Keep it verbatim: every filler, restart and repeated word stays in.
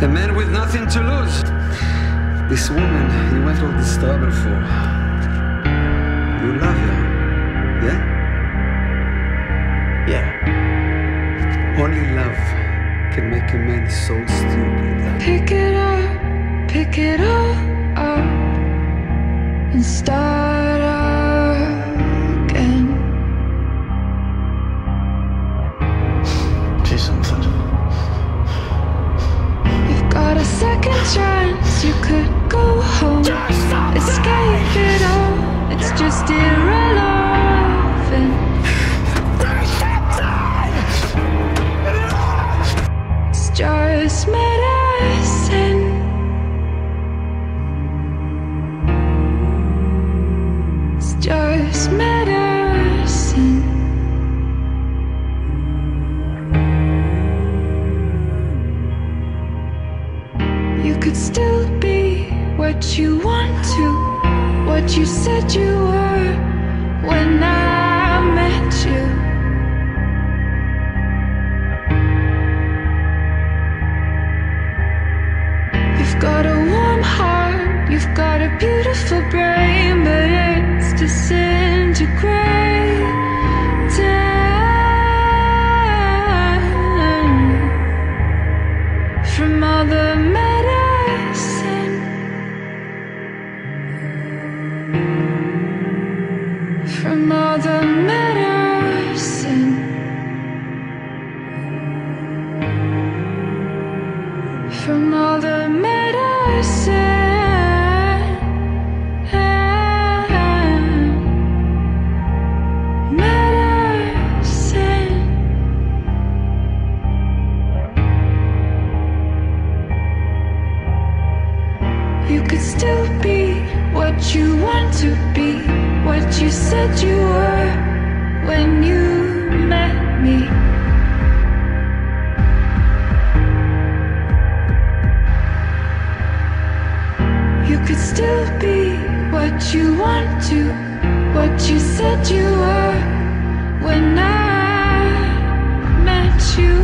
A man with nothing to lose. This woman you went all this trouble for. You love her, yeah? Yeah. Only love can make a man so stupid. Pick it up, pick it all up, and start again. Say something. You've got a second chance, you could go home, escape it all, it's just irrelevant. It's just medicine. It's just medicine. You could still be what you want to, what you said you were when I met you. You've got a warm heart, you've got a beautiful brain, but it's disintegrating from all the medicine, from all the medicine, from all the medicine, medicine. You could still be what you want to be, what you said you were when you met me. You could still be what you want to, what you said you were when I met you.